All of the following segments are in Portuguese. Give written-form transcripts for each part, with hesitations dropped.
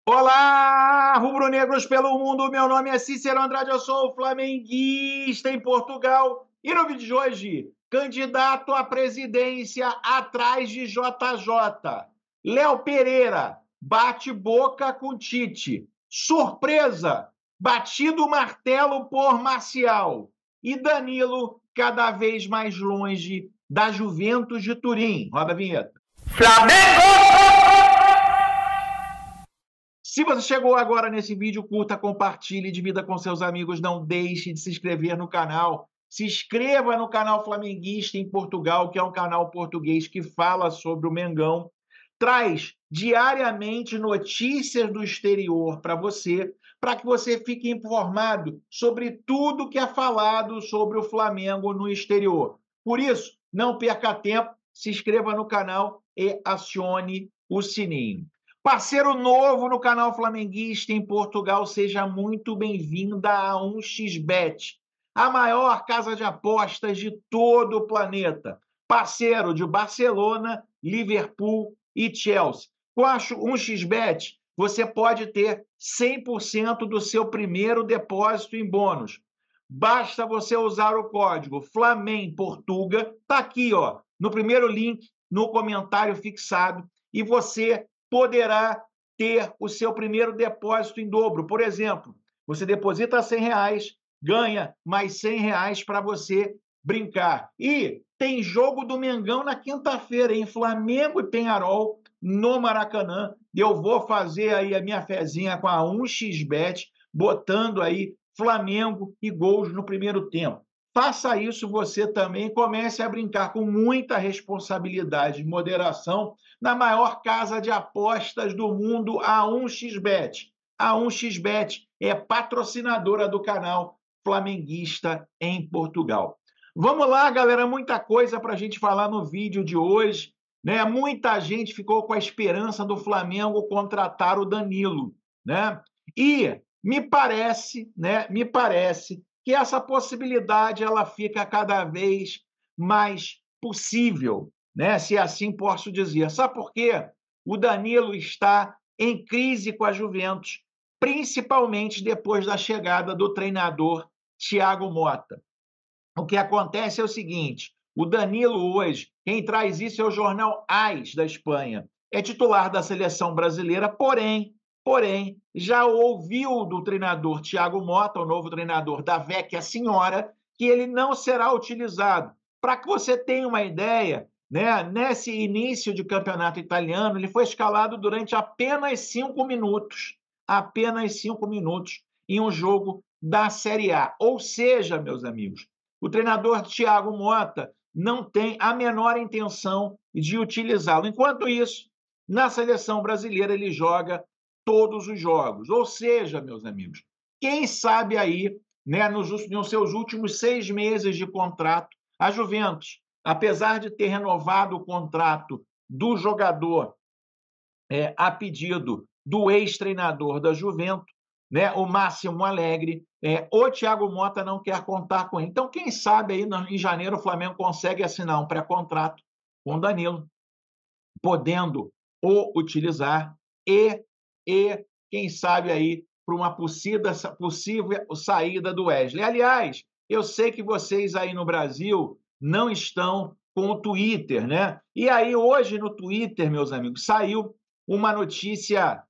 Olá, rubro-negros pelo mundo, meu nome é Cícero Andrade, eu sou flamenguista em Portugal e no vídeo de hoje, candidato à presidência atrás de JJ. Léo Pereira bate boca com Tite. Surpresa, batido o martelo por Marcial. E Danilo cada vez mais longe da Juventus de Turim. Roda a vinheta. Flamengo! Se você chegou agora nesse vídeo, curta, compartilhe, divida com seus amigos, não deixe de se inscrever no canal. Se inscreva no canal Flamenguista em Portugal, que é um canal português que fala sobre o Mengão. Traz diariamente notícias do exterior para que você fique informado sobre tudo que é falado sobre o Flamengo no exterior. Por isso, não perca tempo, se inscreva no canal e acione o sininho. Parceiro novo no canal Flamenguista em Portugal, seja muito bem-vinda a 1xBet, a maior casa de apostas de todo o planeta. Parceiro de Barcelona, Liverpool e Chelsea. Com a 1xBet, você pode ter 100% do seu primeiro depósito em bônus. Basta você usar o código FLAMEMPORTUGA, tá aqui, ó, no primeiro link, no comentário fixado, e você poderá ter o seu primeiro depósito em dobro. Por exemplo, você deposita R$100, ganha mais R$100 para você brincar. E tem jogo do Mengão na quinta-feira, em Flamengo e Peñarol, no Maracanã. Eu vou fazer aí a minha fezinha com a 1xBet, botando aí Flamengo e gols no primeiro tempo. Faça isso você também, comece a brincar com muita responsabilidade e moderação na maior casa de apostas do mundo, a 1xBet. A 1xBet é patrocinadora do canal Flamenguista em Portugal. Vamos lá, galera, muita coisa para a gente falar no vídeo de hoje, né? Muita gente ficou com a esperança do Flamengo contratar o Danilo, né? E me parece que essa possibilidade ela fica cada vez mais possível, né? Se assim posso dizer. Sabe por quê? O Danilo está em crise com a Juventus, principalmente depois da chegada do treinador Thiago Motta. O que acontece é o seguinte, o Danilo hoje, quem traz isso é o jornal AS da Espanha, é titular da seleção brasileira, porém, já ouviu do treinador Thiago Motta, o novo treinador da Vecchia Senhora, que ele não será utilizado. Para que você tenha uma ideia, né, nesse início de campeonato italiano, ele foi escalado durante apenas 5 minutos, em um jogo da Série A. Ou seja, meus amigos, o treinador Thiago Motta não tem a menor intenção de utilizá-lo. Enquanto isso, na seleção brasileira ele joga todos os jogos. Ou seja, meus amigos, quem sabe aí, né, nos seus últimos 6 meses de contrato, a Juventus, apesar de ter renovado o contrato do jogador a pedido do ex-treinador da Juventus, né, o Máximo Alegre, o Thiago Motta não quer contar com ele. Então, quem sabe aí em janeiro o Flamengo consegue assinar um pré-contrato com o Danilo, podendo o utilizar e quem sabe aí para uma possível saída do Wesley. Aliás, eu sei que vocês aí no Brasil não estão com o Twitter, né? E aí hoje no Twitter, meus amigos, saiu uma notícia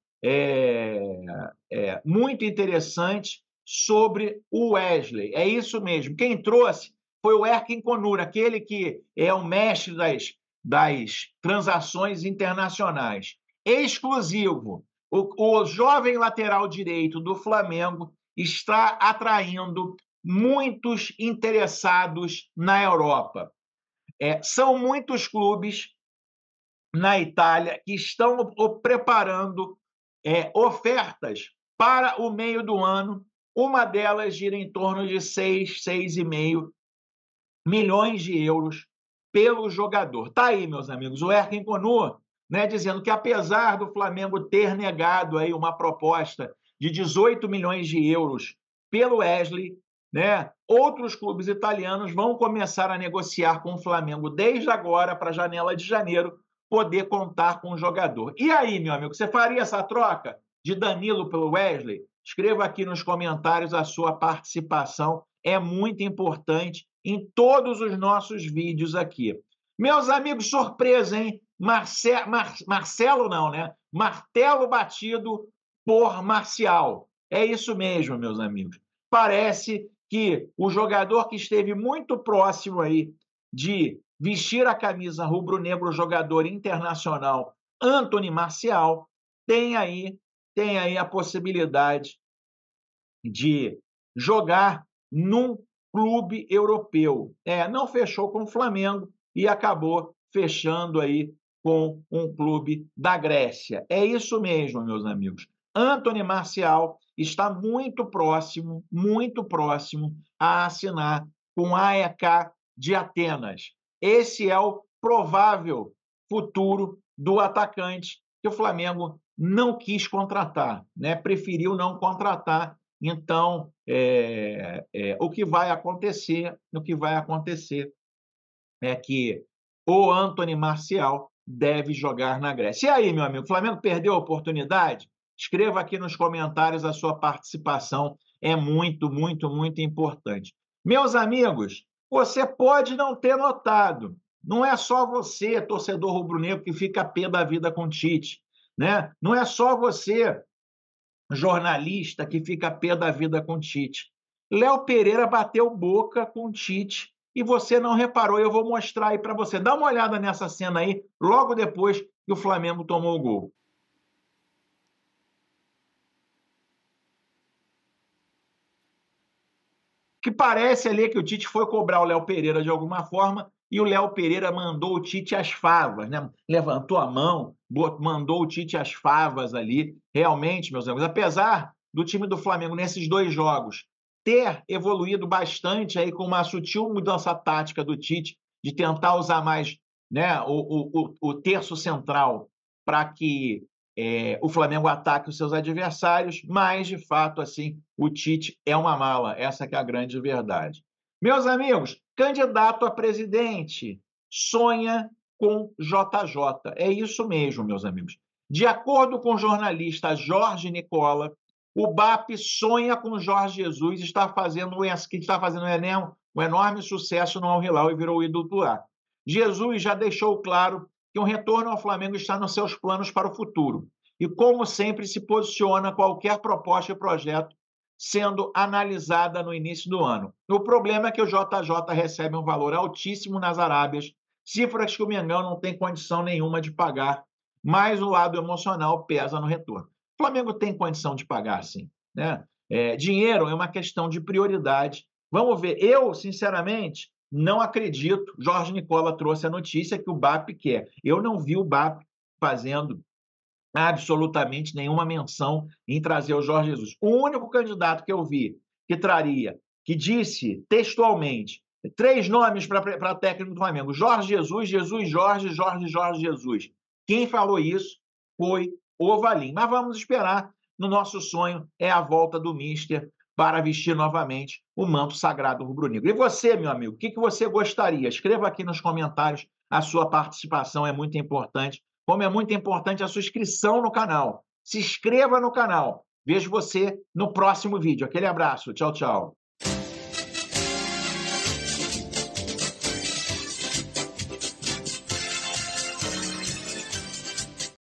muito interessante sobre o Wesley. É isso mesmo. Quem trouxe foi o Erkin Konur, aquele que é o mestre das transações internacionais. Exclusivo. O jovem lateral direito do Flamengo está atraindo muitos interessados na Europa. São muitos clubes na Itália que estão preparando ofertas para o meio do ano. Uma delas gira em torno de 6,5 milhões de euros pelo jogador. Está aí, meus amigos, o Erkin Konur, né, dizendo que apesar do Flamengo ter negado aí uma proposta de 18 milhões de euros pelo Wesley, né, outros clubes italianos vão começar a negociar com o Flamengo desde agora para a janela de janeiro poder contar com o jogador. E aí, meu amigo, você faria essa troca? de Danilo pelo Wesley? Escreva aqui nos comentários a sua participação, é muito importante em todos os nossos vídeos aqui. Meus amigos, surpresa, hein? Marcelo não, né? Martelo batido por Marcial. É isso mesmo, meus amigos. Parece que o jogador que esteve muito próximo aí de vestir a camisa rubro-negro, jogador internacional Anthony Marcial, tem aí a possibilidade de jogar num clube europeu. Não fechou com o Flamengo e acabou fechando aí com um clube da Grécia. É isso mesmo, meus amigos. Anthony Marcial está muito próximo a assinar com a AEK de Atenas. Esse é o provável futuro do atacante que o Flamengo não quis contratar, né? Preferiu não contratar. Então, o que vai acontecer é que o Anthony Marcial deve jogar na Grécia. E aí, meu amigo, o Flamengo perdeu a oportunidade? Escreva aqui nos comentários a sua participação, é muito, muito, muito importante. Meus amigos, você pode não ter notado, não é só você, torcedor rubro-negro, que fica pé da vida com o Tite, né? Não é só você, jornalista, que fica pé da vida com o Tite. Léo Pereira bateu boca com o Tite e você não reparou. Eu vou mostrar aí para você. Dá uma olhada nessa cena aí, logo depois que o Flamengo tomou o gol. Que parece ali que o Tite foi cobrar o Léo Pereira de alguma forma e o Léo Pereira mandou o Tite às favas, né? Levantou a mão, mandou o Tite às favas ali. Realmente, meus amigos, apesar do time do Flamengo nesses dois jogos ter evoluído bastante aí com uma sutil mudança tática do Tite, de tentar usar mais, né, o terço central para que o Flamengo ataque os seus adversários, mas, de fato, assim, o Tite é uma mala. Essa que é a grande verdade. Meus amigos, candidato a presidente sonha com JJ. É isso mesmo, meus amigos. De acordo com o jornalista Jorge Nicola, o BAP sonha com Jorge Jesus, está fazendo um enorme sucesso no Al Hilal e virou ídolo do ar. Jesus já deixou claro que um retorno ao Flamengo está nos seus planos para o futuro. E, como sempre, se posiciona qualquer proposta e projeto sendo analisada no início do ano. O problema é que o JJ recebe um valor altíssimo nas Arábias, cifras que o Mengão não tem condição nenhuma de pagar, mas o lado emocional pesa no retorno. O Flamengo tem condição de pagar, sim, né? Dinheiro é uma questão de prioridade. Vamos ver. Eu, sinceramente, não acredito. Jorge Nicola trouxe a notícia que o BAP quer. Eu não vi o BAP fazendo absolutamente nenhuma menção em trazer o Jorge Jesus. O único candidato que eu vi que traria, que disse textualmente 3 nomes para técnico do Flamengo: Jorge Jesus, Jesus Jorge, Jorge Jesus. Quem falou isso foi o Valim. Mas vamos esperar. No nosso sonho é a volta do Mister para vestir novamente o manto sagrado rubro-negro. E você, meu amigo, o que você gostaria? Escreva aqui nos comentários, a sua participação é muito importante, como é muito importante a sua inscrição no canal. Se inscreva no canal. Vejo você no próximo vídeo. Aquele abraço. Tchau, tchau.